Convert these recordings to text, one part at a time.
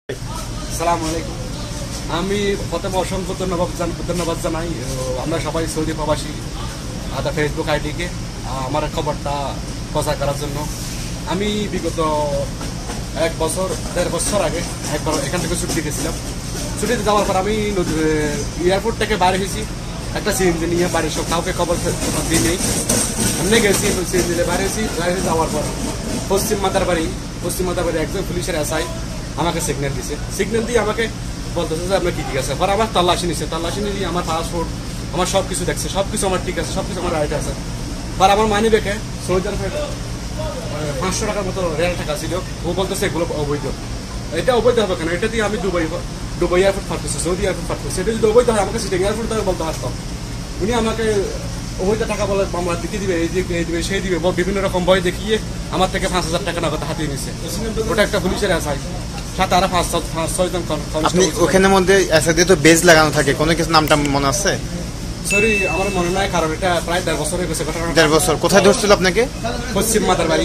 আসসালামু আলাইকুম। আমি প্রথমে অসংখ্য ধন্যবাদ জানাই আমরা সবাই সৌদি প্রবাসী ফেসবুক আইডিকে আমার খবরটা প্রচার করার জন্য। আমি বিগত 1 বছর আগে একবার এখান থেকে ছুটি গেছিলাম। ছুটিতে যাওয়ার পর আমি এয়ারপোর্ট থেকে বাইরে এসেছি একটা সিএনজি নিয়ে, বাড়ির সব কাউকে খবর দিই নেই, এমনি গেছি সিএনজি বাইরে যাওয়ার পর পশ্চিম মাদারবাড়ি একজন পুলিশের এসআই আমাকে সিগন্যাল দিছে। সিগন্যাল দিয়ে আমাকে বলতেছে যে আপনার কি ঠিক আছে। পর আমার তল্লাশি নিয়ে আমার পাসপোর্ট আমার সব কিছু দেখছে, সব কিছু আমার ঠিক আছে, সব কিছু আমার রাইট আছে। পর আমার মানি ব্যাগে সৌদি আরবে 500 টাকার মতো রেল টাকা ছিল। ও বলতেছে এগুলো অবৈধ। এটা অবৈধ হবে কেন? এটা দিয়ে আমি দুবাই এয়ারপোর্ট পাঠাচ্ছি, সৌদি এয়ারপোর্ট পাঠাচ্ছি। এটা যদি অবৈধ হয় আমাকে সিটিং এয়ারপোর্ট বলতে পারতাম। উনি আমাকে অবৈধ টাকা বলে মামলা দিতে দিবে, এই দিবে সেই দিবে, বিভিন্ন রকম ভয় দেখিয়ে আমার থেকে 5,000 টাকা নগদ হাতিয়ে নিচ্ছে। ওটা একটা পুলিশের আশায় সাথে আরো 5-6 জন। আপনি ওখানের মধ্যে এসআইডি তো বেজ লাগানো থাকে, কোনো কিছু নামটা মনে আছে? সরি, আমার মনে নাই, কারণ এটা প্রায় 1.5 বছর হয়ে গেছে ঘটনা। 1.5 বছর। কোথায় ধরছিল আপনাকে? পশ্চিম মাদারবাড়ি।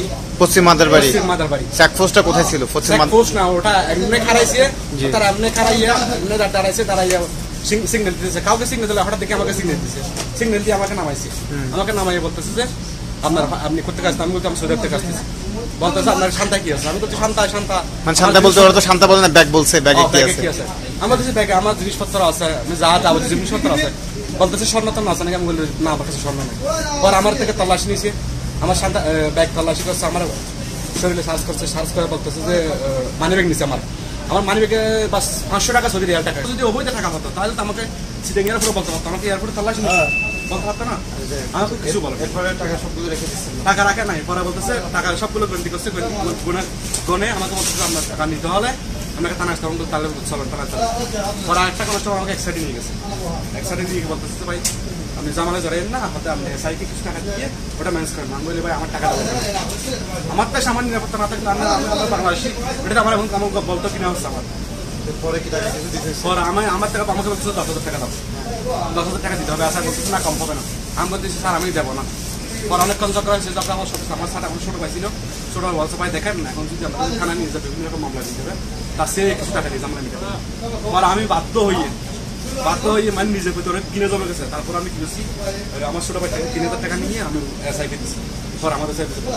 চেকপোস্টটা কোথায় ছিল? চেকপোস্ট না, ওটা এমনি খারাইছে, তারা এমনি খারাইয়া এমনি দাঁড়াইয়া সিগন্যাল দিতেছে। কাউকে সিগন্যাল দিলে হঠাৎ দেখে আমাকে সিগন্যাল দিছে। সিগন্যাল দিয়ে আমাকে নামাইছে। আমাকে নামাইয়ে বলতেছে যে আপনি করতে কাজটা। আমি বলতে আমি সৌদি আরব থেকে আসতেছি। বলতেছে আপনার শান্তা কি আছে? আমি বলছি শান্তা মানে শান্তা বলতে ওরা তো শান্তা বলে না, ব্যাগ বলছে। ব্যাগে কি আছে? আমার কাছে ব্যাগে আমার জিনিসপত্র আছে, আমি যা যাবতীয় জিনিসপত্র আছে। বলতেছে স্বর্ণ তো আছে নাকি? আমি বলি না, আমার কাছে স্বর্ণ নেই। পর আমার থেকে তল্লাশি নিয়েছে, আমার শান্তা ব্যাগ তল্লাশি করছে, আমার শরীরে সার্চ করে বলতেছে যে মানি ব্যাগ নিছে। আমার মানি ব্যাগে বাস 500 টাকা সৌদি রিয়াল টাকা। যদি অবৈধ টাকা হতো তাহলে তো আমাকে সিটিং এয়ারপোর্টে বলতে পারতো, আমাকে এয়ারপোর্টে তল্লাশি নিচ্ছে বলতে পারতো না। আমাকে কিছু বলো, এরপরে টাকা সবগুলো রেখে দিচ্ছে। টাকা রাখে নাই। পরে বলতেছে টাকা সবগুলো গন্ডি করছে, গনে আমাকে বলতেছে আপনার টাকা নিতে হলে আমাকে থানা আসতে হবে। তাহলে চলেন টাকা চলে। পরে একটা কনস্টেবল আমাকে একসাইডে নিয়ে গেছে। একসাইডে নিয়ে বলতেছে ভাই আপনি জামালে জড়াইন না, হয়তো আপনি এসআইকে কিছু টাকা দিয়ে ওটা ম্যানেজ করেন। আমি বলি ভাই আমার টাকা দেবো, আমার তো সামান্য নিরাপত্তা না থাকলে আমরা বাংলাদেশি, এটা আমার এখন আমাকে বলতো কিনা হচ্ছে আমার। পরে কি টাকা কিছু দিতে? পরে আমার টাকা আমাকে বলছে 10,000 টাকা দাও, 10,000 টাকা দিতে হবে। আশা করতেছি না কম হবে না। আমি বলতেছি স্যার আমি দেবো না। পরে অনেকক্ষণ চক্র হয়েছে, যখন আমার সাথে আমার ছোটো ভাই ছিল, ছোটো ভাই বলছে ভাই দেখেন এখন যদি আমরা থানা নিয়ে যাবে বিভিন্ন রকম মামলা দিতে হবে, তার সে কিছু টাকা দিয়ে আমরা নিতে হবে। পরে আমি বাধ্য হয়ে মানে নিজের ভিতরে কিনে জমে গেছে। তারপর আমি কিনেছি আমার ছোটো ভাই থেকে 3,000 টাকা নিয়ে আমি এসআই দিচ্ছি। পর আমাদের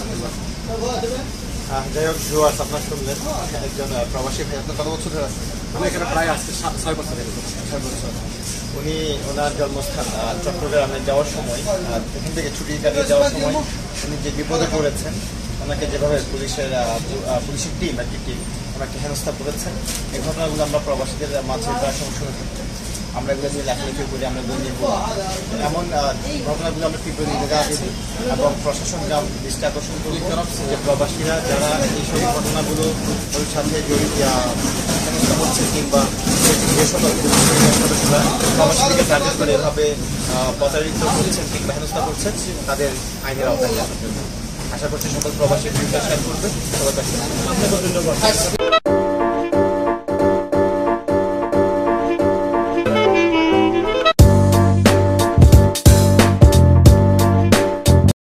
যাই হোক, জুয়ার্স আপনার শুনলেন একজন প্রবাসী ভাই। আপনার কত বছর ধরে আছে? আমি এখানে প্রায় আসছে 6 বছর। উনি ওনার জন্মস্থান চট্টগ্রামে যাওয়ার সময়, এখান থেকে ছুটি কাটিয়ে যাওয়ার সময় উনি যে বিপদে পড়েছেন, ওনাকে যেভাবে পুলিশের টিম একটি টিম ওনাকে হেনস্থা করেছেন, এই ঘটনাগুলো আমরা প্রবাসীদের মাঝে প্রায় সময় শুনে থাকি। আমরা এগুলো নিয়ে লেখালেখি করি, আমরা এগুলো নিয়ে এমন ঘটনাগুলো আমরা তীব্র নিন্দা জানাচ্ছি এবং প্রশাসন যা দৃষ্টি আকর্ষণ করি যে প্রবাসীরা যারা এইসব ঘটনাগুলোর সাথে জড়িত হেনস্থা করছে কিংবা যে সকল সদস্যরা প্রবাসীদেরকে টার্গেট করে এভাবে প্রতারিত করছেন কিংবা হেনস্থা করছেন তাদের আইনের আওতায় আশা করছি সকল প্রবাসী শেয়ার করবে।